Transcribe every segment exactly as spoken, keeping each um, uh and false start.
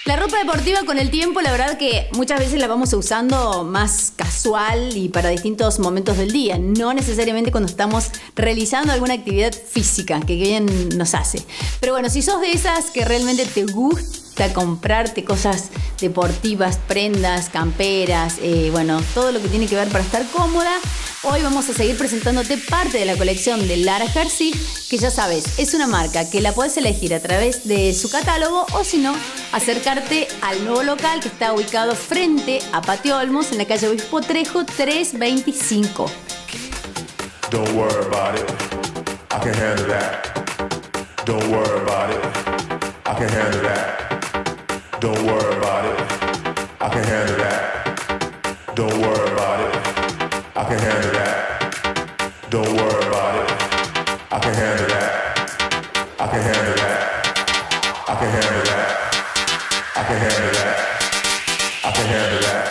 La ropa deportiva con el tiempo, la verdad que muchas veces la vamos usando más casual y para distintos momentos del día, no necesariamente cuando estamos realizando alguna actividad física que bien nos hace. Pero bueno, si sos de esas que realmente te gusta comprarte cosas deportivas, prendas, camperas, eh, bueno, todo lo que tiene que ver para estar cómoda, hoy vamos a seguir presentándote parte de la colección de Lara Jersey, que ya sabes, es una marca que la puedes elegir a través de su catálogo o si no, acercarte al nuevo local que está ubicado frente a Patio Olmos en la calle Obispo Trejo trescientos veinticinco. Don't worry about it, I can handle that. Don't worry about it, I can handle that. Don't worry about it, I can handle that. Don't worry about it, I can handle that. Don't worry about it, I can handle that. I can handle that. I can handle that. I can handle that. I can handle that.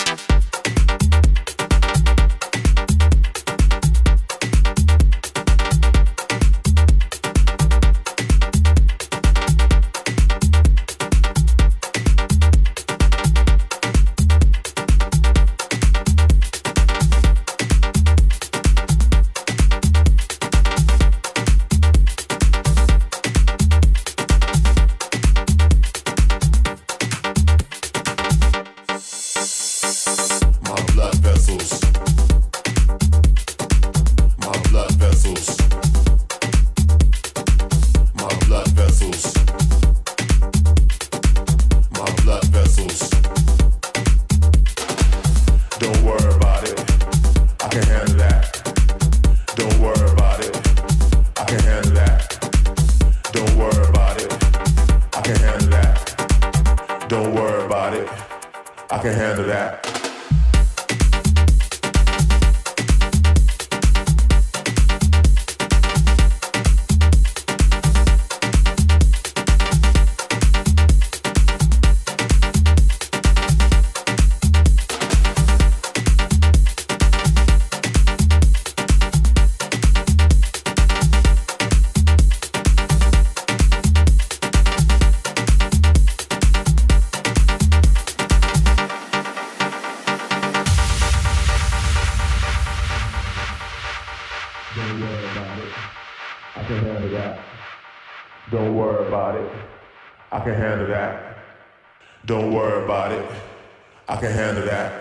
Don't worry about it, I can handle that.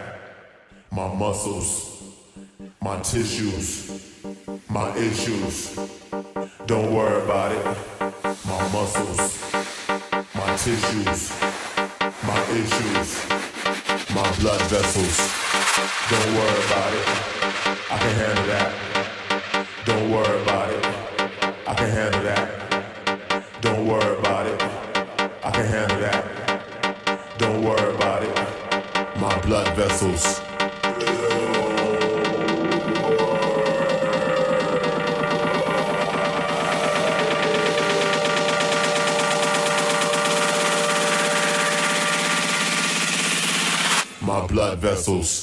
My muscles, my tissues, my issues. Don't worry about it. My muscles, my tissues, my issues, my blood vessels. Don't worry about it, I can handle that. Don't worry about it, I can handle that. Don't worry about it, I can handle that. Don't worry about it, my blood vessels. My blood vessels.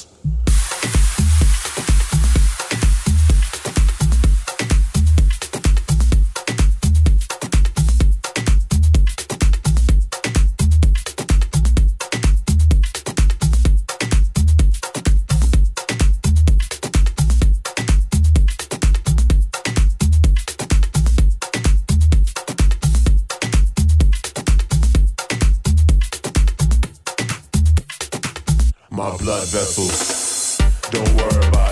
My blood vessels. Don't worry about it.